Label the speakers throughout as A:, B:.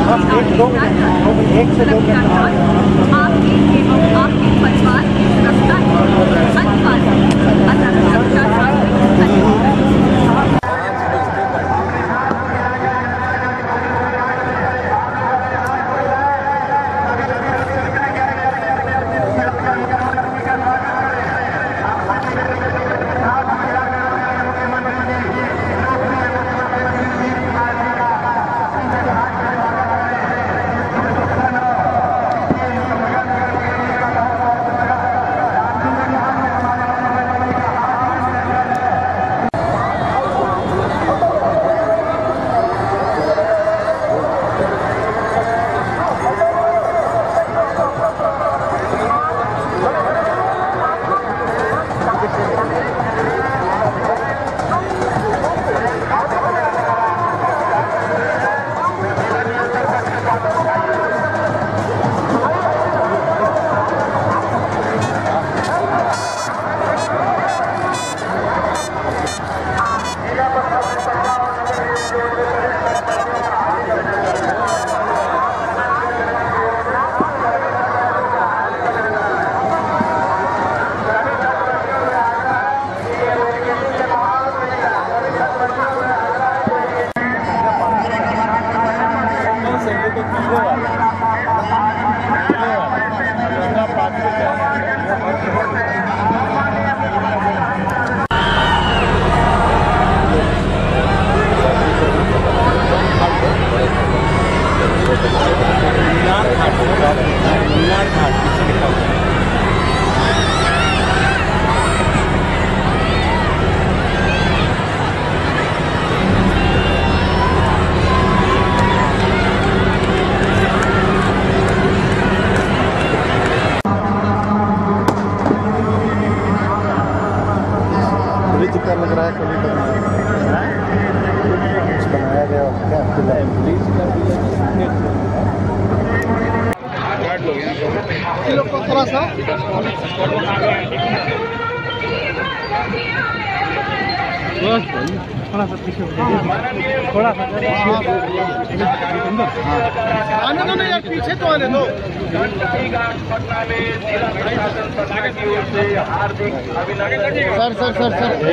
A: एक से दो आपके एवं आपके परिवार की सुरक्षा अनिवार्य अतः सुरक्षा
B: लग रहा है कभी कुछ बनाया गया क्या थोड़ा सा थोड़ा सा आने दो ना यार, पीछे तो आने दो। सर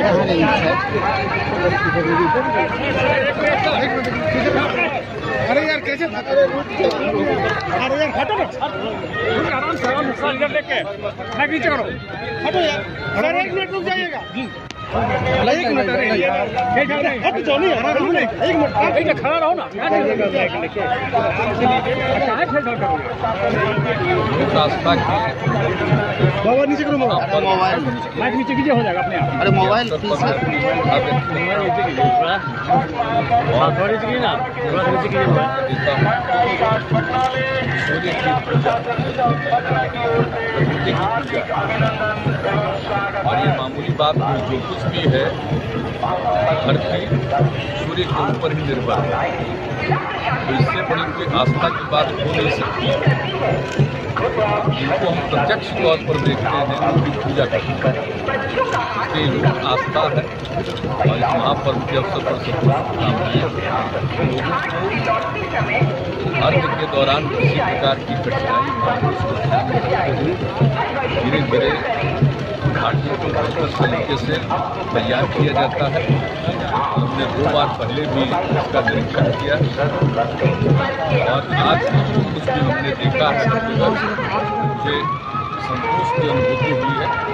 B: अरे यार कैसे था? अरे यार हटो ना, आराम से लेके मैं पीछे करो, हटो यार। सर 1 मिनट रुक जाइएगा। 1 मिनट, अरे हट जाओ नहीं, आराम से 1 मिनट खड़ा रहो ना। बाबा नीचे करो, मोबाइल माइक नीचे कीजिए, हो जाएगा अपने आप। अरे मोबाइल नीचे कीजिए ना, थोड़ा नीचे कीजिए।
C: और ये मामूली बात जो कुछ भी है धरती सूर्य के ऊपर ही निर्भर है, तो इससे बड़ी कोई आस्था की बात हो नहीं सकती। जिनको हम प्रत्यक्ष तौर पर देखते हैं उनकी पूजा करते हैं, इसलिए जो आस्था है और इस महापर्व के अवसर पर सब अर्घ के दौरान किसी प्रकार की कठिनाई धीरे धीरे घाटियों को बेहतर तरीके से तैयार किया जाता है। हमने 2 बार पहले भी इसका निरीक्षण किया और आज जो कुछ भी हमने देखा है मुझे संतोष की अनुभूति हुई है।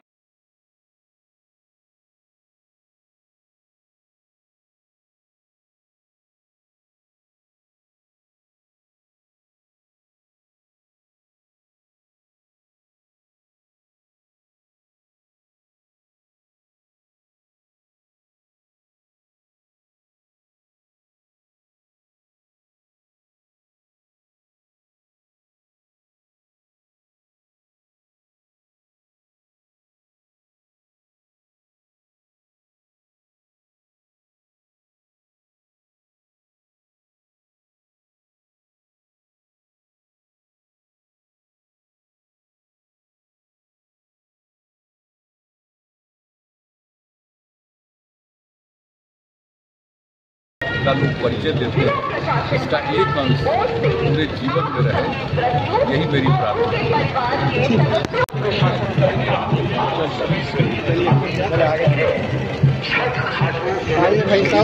C: का लोग परिचय देते हैं, इसका एक अंश पूरे जीवन में रहे, यही मेरी प्रार्थना है।
B: भाई साहब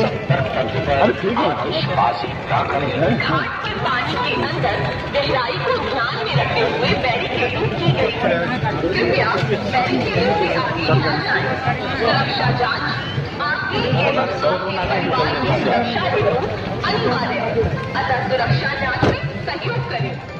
A: घाट के पानी के अंदर गहराई को ध्यान में रखते हुए बैरिकेडिंग की गई है। कृपया बैरिकेडिंग से आगे न जाएं। सुरक्षा जांच आपके एवं आपके परिवार की सुरक्षा हेतु अनिवार्य है, अतः सुरक्षा जांच में सहयोग करें।